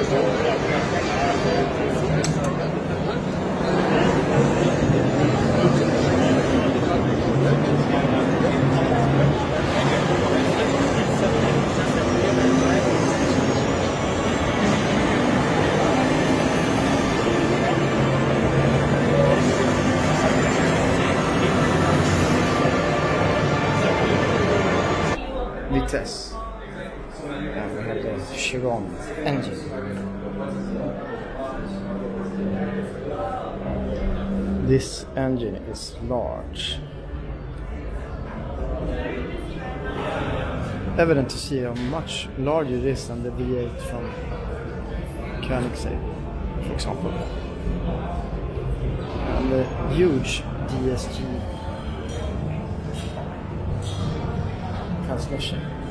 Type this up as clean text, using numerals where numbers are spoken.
Vitesse, and we have the Chiron engine. This engine is large. Evident to see how much larger it is than the V8 from Koenigsegg, for example. And the huge DSG transmission.